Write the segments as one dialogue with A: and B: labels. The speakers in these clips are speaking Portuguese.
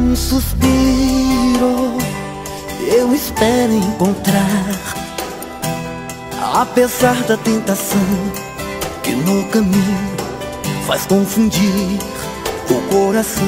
A: Um suspiro eu espero encontrar, apesar da tentação que no caminho faz confundir o coração.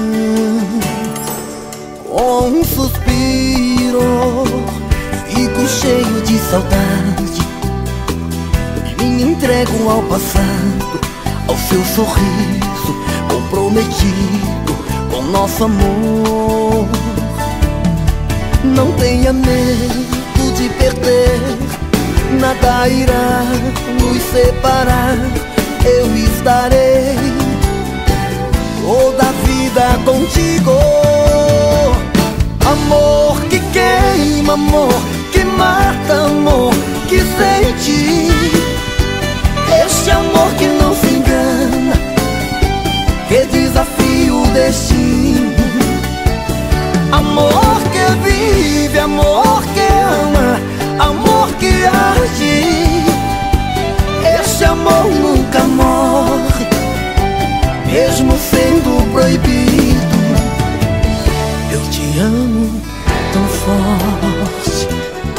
A: Com um suspiro fico cheio de saudade e me entrego ao passado, ao seu sorriso comprometido com nosso amor. Não tenha medo de perder, nada irá nos separar. Eu estarei toda a vida contigo. Amor que queima, amor que mata, amor que sente. Este amor que não se engana, que desafia o destino. Amor que vive, amor que ama, amor que arde. Este amor nunca morre, mesmo sendo proibido. Eu te amo tão forte.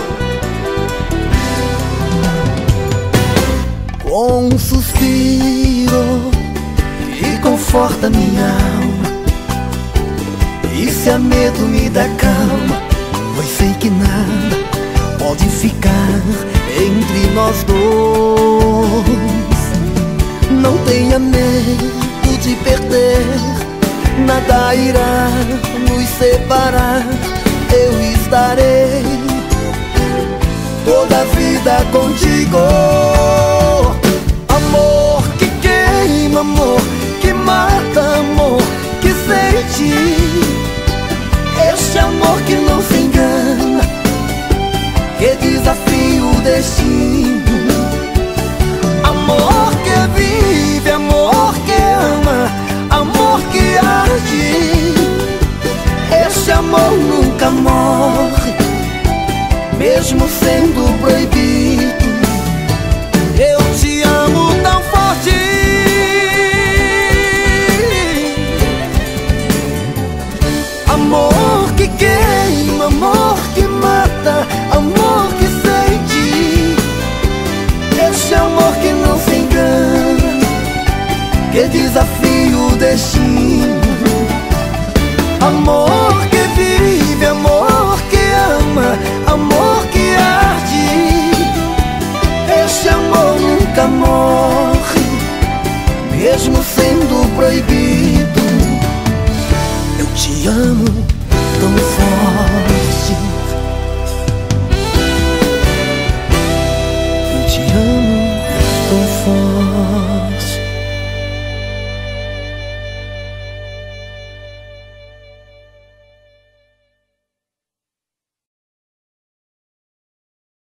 A: Com um suspiro que conforta minha alma, e se há medo me dá calma, pois sei que nada pode ficar entre nós dois. Não tenha medo de perder, nada irá nos separar. Eu estarei toda a vida contigo. Amor que queima, amor que mata, amor que sente. Este amor que não se engana, que desafia o destino. Amor que vive, amor que ama, amor que arde. Este amor nunca morre, mesmo sendo proibido. Eu te amo tão forte. Amor que queima, amor que mata, amor que sente. Este amor que não se engana, que desafia o destino. Amor que vive, amor que ama, amor que arde. Este amor nunca morre, mesmo sendo proibido. Eu te amo tão forte.